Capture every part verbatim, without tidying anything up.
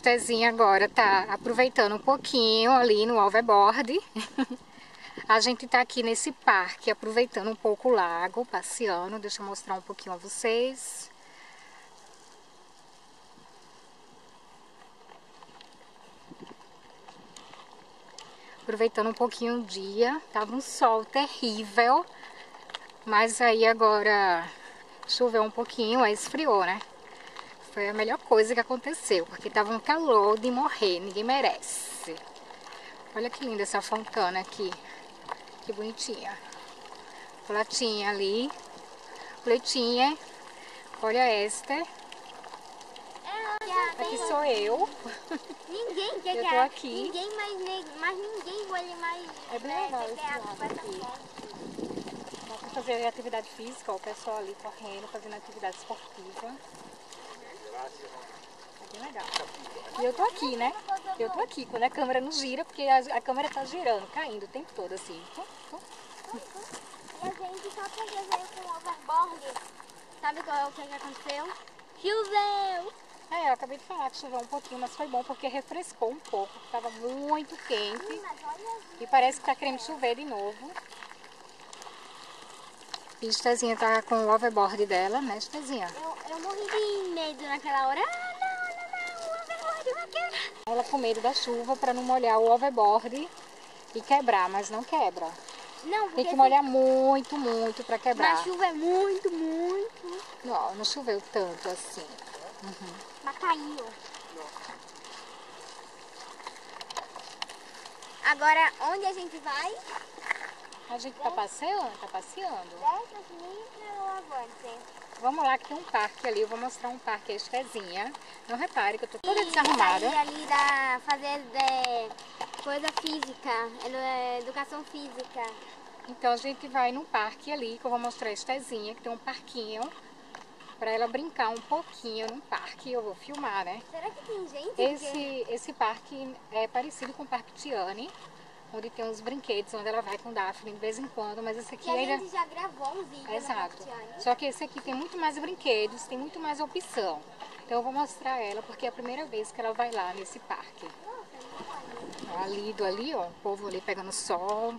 Estezinha agora tá aproveitando um pouquinho ali no overboard. A gente tá aqui nesse parque, aproveitando um pouco o lago, passeando. Deixa eu mostrar um pouquinho a vocês. Aproveitando um pouquinho o dia. Tava um sol terrível. Mas aí agora choveu um pouquinho, aí esfriou, né? Foi a melhor coisa que aconteceu, porque tava um calor de morrer, ninguém merece. Olha que linda essa fontana aqui. Que bonitinha. Platinha ali. Pletinha. Olha esta. Aqui sou eu. Ninguém quer Eu tô aqui. Ninguém mais, mais ninguém olha mais. É bem legal esse lado aqui. Dá pra fazer atividade física, ó, o pessoal ali correndo, fazendo atividade esportiva. É bem legal. E eu tô aqui, né? Eu tô aqui, quando a câmera não gira, porque a, a câmera tá girando, caindo o tempo todo, assim. Tum, tum. E a gente só pegou com o overboard. Sabe qual é o que aconteceu? Choveu! É, eu acabei de falar que choveu um pouquinho, mas foi bom porque refrescou um pouco. Tava muito quente. E parece que tá querendo chover de novo. E a Estezinha tá com o overboard dela, né, Estezinha? Eu, eu morri de medo naquela hora. Ah, não, não, não, o overboard vai quebrar. Ela com medo da chuva para não molhar o overboard e quebrar, mas não quebra. Não, tem que molhar muito, muito para quebrar. Mas chuva é muito, muito. Não, não choveu tanto assim. Uhum. Mas caiu. Agora, onde a gente vai? A gente tá passeando, tá passeando. Avante. Vamos lá que tem um parque ali, eu vou mostrar um parque a Estezinha. Não repare que eu tô toda desarrumada. E ali da fazer é, coisa física, é, educação física. Então a gente vai num parque ali, que eu vou mostrar a Estezinha, que tem um parquinho. Pra ela brincar um pouquinho no parque, eu vou filmar, né? Será que tem gente? Esse, que... esse parque é parecido com o Parque Tiane, onde tem uns brinquedos, onde ela vai com Daphne de vez em quando, mas esse aqui que a ainda... gente já gravou um vídeo. Exato. No Parque Só que esse aqui tem muito mais brinquedos, tem muito mais opção. Então eu vou mostrar ela, porque é a primeira vez que ela vai lá nesse parque. Ó, ali do ali, ó, o povo ali pegando sol.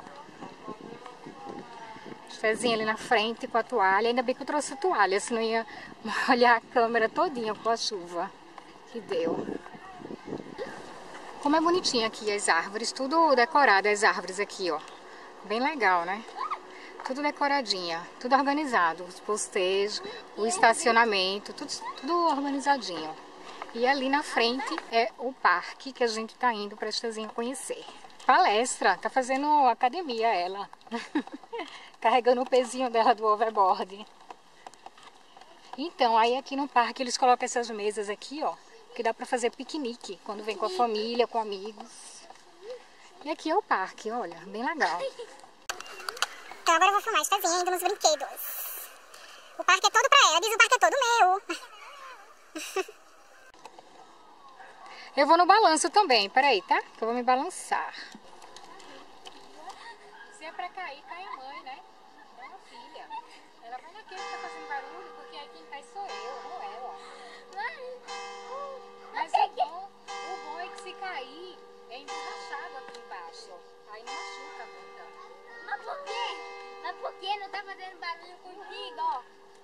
Estezinha ali na frente com a toalha. Ainda bem que eu trouxe a toalha, senão ia molhar a câmera todinha com a chuva que deu. Como é bonitinho aqui as árvores, tudo decorado, as árvores aqui, ó. Bem legal, né? Tudo decoradinha, tudo organizado. Os postejos, o estacionamento, tudo, tudo organizadinho. E ali na frente é o parque que a gente tá indo pra Estezinha conhecer. Palestra, tá fazendo academia ela. Carregando o pezinho dela do overboard. Então, aí aqui no parque eles colocam essas mesas aqui, ó. Que dá pra fazer piquenique, quando vem com a família, com amigos. E aqui é o parque, olha, bem legal. Então agora eu vou filmar a Estezinha indo nos brinquedos. O parque é todo pra ela, diz o parque é todo meu. Eu vou no balanço também, peraí, tá? Que eu vou me balançar. Se é pra cair, cai a mãe, né? É uma filha. Ela vai naquele que tá fazendo barulho, porque aí quem cai sou eu, não ela. Mas o bom, o bom é que se cair, é emborrachado aqui embaixo. Aí não machuca a bunda. Mas por quê? Mas por que não tá fazendo barulho contigo, ó?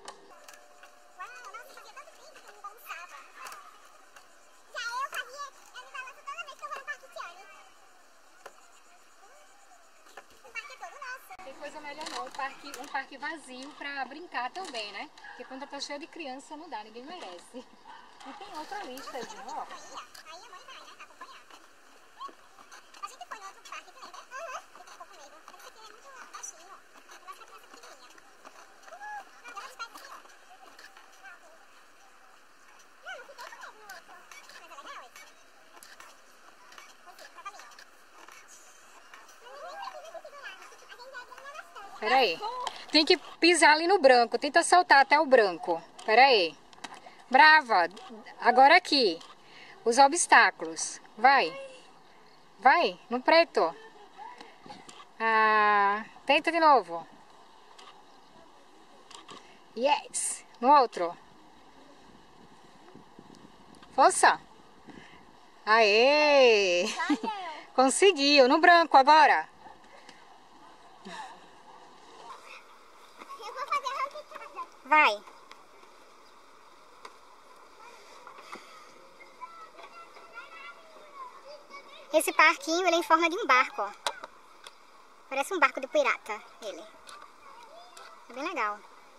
Tem coisa melhor não, um parque, um parque vazio pra brincar também, né? Porque quando tá cheio de criança não dá, ninguém merece. E tem outra lista, viu? Ó. Aí a mãe vai, né? Acompanhar. A gente foi no outro parque, tu lembra? Aham. Ele ficou com medo. Mas esse aqui é muito baixinho, ó. Mas pra criança pequenininha. Uhul. Não, ela espera assim, ó. Não, não fiquei com medo no outro. Mas é legal esse. Pois é, pra caminho. Peraí. Tem que pisar ali no branco. Tenta saltar até o branco. Peraí. Brava. Agora aqui. Os obstáculos. Vai. Vai. No preto. Ah, tenta de novo. Yes. No outro. Força. Aê! Valeu. Conseguiu. No branco agora. Eu vou fazer a picada. Vai. Esse parquinho, ele é em forma de um barco, ó. Parece um barco de pirata, ele. É bem legal.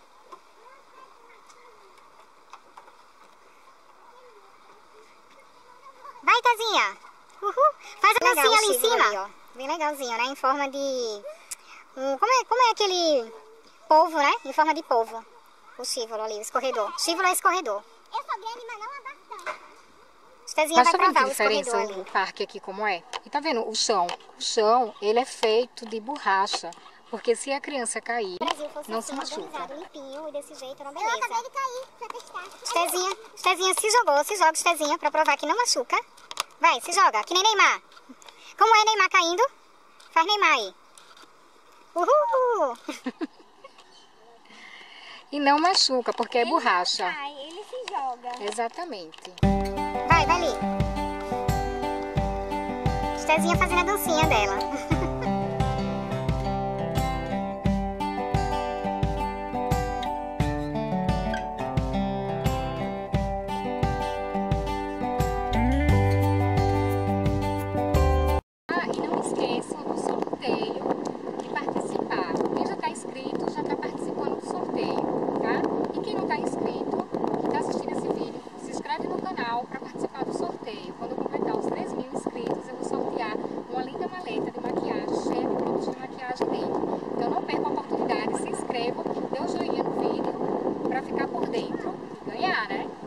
Vai, Tazinha. Uhul. Faz a dancinha ali em cima. Ali, ó. Bem legalzinho, né? Em forma de... Um, como, é, como é aquele polvo, né? Em forma de polvo. O chívolo ali, o escorredor. O chívolo é escorredor. Eu sou grande, mas não é bastante. Estezinha vai provar o escorredor ali. O parque aqui como é. E tá vendo o chão? O chão, ele é feito de borracha. Porque se a criança cair, não se machuca. Limpinho e desse jeito, não beleza. Eu acabei de cair pra testar. Estezinha, Estezinha se jogou, se joga Estezinha pra provar que não machuca. Vai, se joga, que nem Neymar. Como é Neymar caindo? Faz Neymar aí. Uhul! E não machuca, porque é borracha. Ele cai, ele se joga. Exatamente. Vai, vai ali. Estezinha fazendo a dancinha dela. Ah, e não esqueçam do sorteio de participar. Quem já está inscrito já está participando do sorteio, tá? E quem não está inscrito, que está assistindo esse vídeo, se inscreve no canal para participar do sorteio. Quando eu completar os três mil inscritos, eu vou sortear uma linda maleta de maquiagem, cheia de produtos de maquiagem dentro. Então não perca a oportunidade, se inscreva, dê um joinha no vídeo para ficar por dentro e ganhar, né?